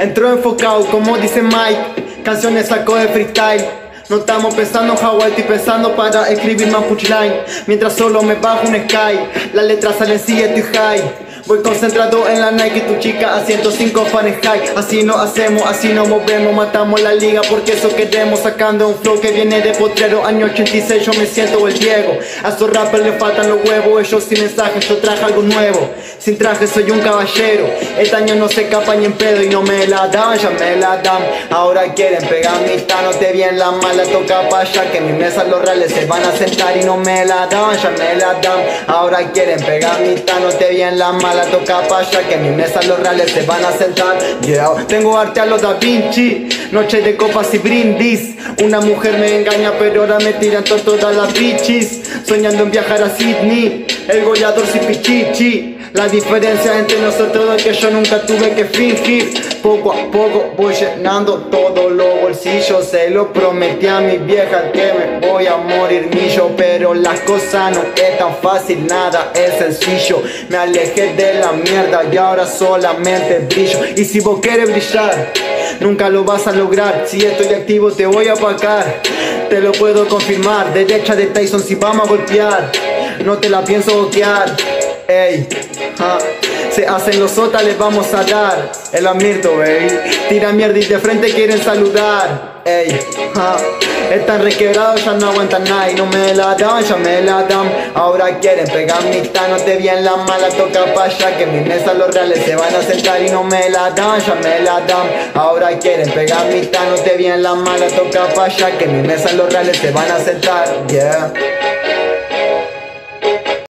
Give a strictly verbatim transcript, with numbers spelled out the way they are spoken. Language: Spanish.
Entró enfocado, como dice Mike, canciones sacó de freestyle. No estamos pensando en Hawaii, estoy pensando para escribir más punchline. Mientras solo me bajo un sky, las letras salen sí, estoy high. Voy concentrado en la Nike, tu chica a ciento cinco Fahrenheit. Así no hacemos, así nos movemos, matamos la liga porque eso queremos. Sacando un flow que viene de potrero, año ochenta y seis yo me siento el Diego. A esos rappers le faltan los huevos, ellos sin mensajes, yo traje algo nuevo. Sin traje soy un caballero, este año no se escapa ni en pedo y no me la dan, ya me la dan. Ahora quieren pegar mi tano, te bien la mala, toca pa' allá que en mi mesa los reales se van a sentar y no me la dan, ya me la dan. Ahora quieren pegar mi tano, te bien la mala, la toca pa' allá que en mi mesa los reales se van a sentar. Yeah. Tengo arte a los Da Vinci, noche de copas y brindis. Una mujer me engaña pero ahora me tiran todas las bichis. Soñando en viajar a Sydney, el goleador sin pichichi. La diferencia entre nosotros es que yo nunca tuve que fingir. Poco a poco voy llenando todos los bolsillos. Se lo prometí a mi vieja que me voy a morir millo. Pero las cosas no es tan fácil, nada es sencillo. Me alejé de la mierda y ahora solamente brillo. Y si vos quieres brillar, nunca lo vas a lograr. Si estoy activo te voy a apagar, te lo puedo confirmar. Derecha de Tyson si vamos a golpear, no te la pienso boquear. Ey, ja. Se hacen los sotas, les vamos a dar el amirto, baby. Tira mierda y de frente quieren saludar. Ey, ja. Están requebrados, ya no aguantan nada y no me la dan, ya me la dan. Ahora quieren pegar mi tano, te bien la mala, toca pa' allá que en mi mesa los reales se van a sentar y no me la dan, ya me la dan. Ahora quieren pegar mi tano, te bien la mala, toca pa' allá que en mi mesa los reales se van a sentar. Yeah.